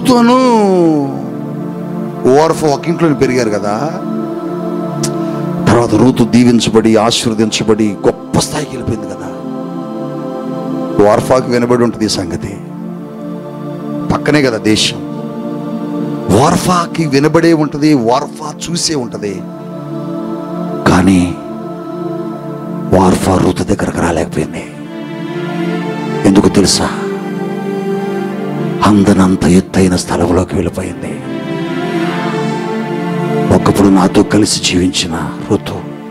రూతును Orpah ఒక ఇంట్లో పెరిగారు కదా. తర్వాత రూతు దీవించబడి ఆశీర్వదించబడి గొప్ప స్థాయికి వెళ్ళిపోయింది కదా. ఓర్ఫాకి వినబడి ఉంటుంది ఈ సంగతి. పక్కనే కదా దేశం. ఓర్ఫాకి వినబడే ఉంటుంది, ఓర్ఫా చూసే ఉంటుంది. కానీ ఓర్ఫా రూతు దగ్గరకు రాలేకపోయింది. ఎందుకు తెలుసా? అందనంత ఎత్తైన స్థలంలోకి వెళ్ళిపోయింది. ఒకప్పుడు నాతో కలిసి జీవించిన ఋతు,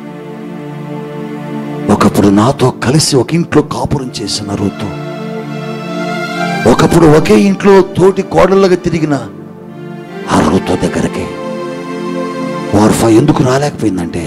ఒకప్పుడు నాతో కలిసి ఒక ఇంట్లో కాపురం చేసిన ఋతు, ఒకప్పుడు ఒకే ఇంట్లో తోటి కోడళ్ళగా తిరిగిన ఆ ఋతు దగ్గరికి ఓర్ఫా ఎందుకు రాలేకపోయిందంటే,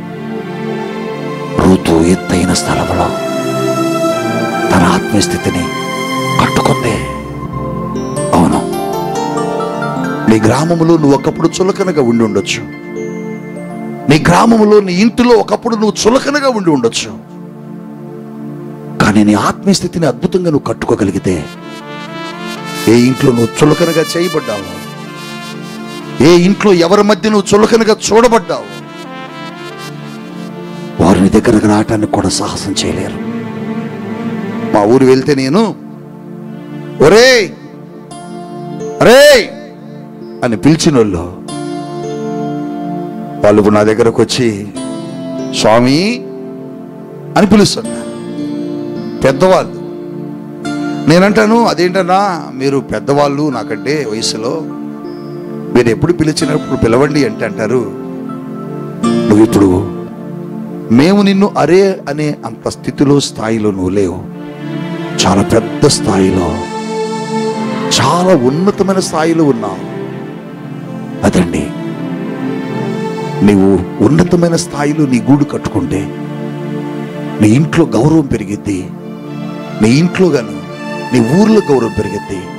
ఋతు ఎత్తైన స్థలంలో తన ఆత్మీయస్థితిని కట్టుకుంది. అవును, నీ గ్రామంలో నువ్వు ఒకప్పుడు చులకనగా ఉండి ఉండొచ్చు. నీ గ్రామంలో నీ ఇంటిలో ఒకప్పుడు నువ్వు చులకనగా ఉండి ఉండొచ్చు. కానీ నీ ఆత్మీయస్థితిని అద్భుతంగా నువ్వు కట్టుకోగలిగితే, ఏ ఇంట్లో నువ్వు చులకనగా చేయబడ్డావు, ఏ ఇంట్లో ఎవరి మధ్య నువ్వు చులకనగా చూడబడ్డావు, వారిని దగ్గరకు రావటానికి కూడా సాహసం చేయలేరు. మా ఊరు వెళ్తే నేను ఒరే అరే అని పిలిచిన వాళ్ళు నా దగ్గరకు వచ్చి స్వామి అని పిలుస్తున్నారు. పెద్దవాళ్ళు. నేనంటాను, అదేంటన్నా మీరు పెద్దవాళ్ళు నాకంటే వయసులో, మీరు ఎప్పుడు పిలిచినప్పుడు పిలవండి అంటే అంటారు, నువ్వు ఇప్పుడు మేము నిన్ను అరే అనే అంత స్థితిలో స్థాయిలో నువ్వు లేవు. చాలా పెద్ద స్థాయిలో, చాలా ఉన్నతమైన స్థాయిలో ఉన్నావు. అదండి, నీవు ఉన్నతమైన స్థాయిలో నీ గూడు కట్టుకుంటే నీ ఇంట్లో గౌరవం పెరిగిద్ది, నీ ఇంట్లో గాను నీ ఊర్లో గౌరవం పెరిగిద్ది.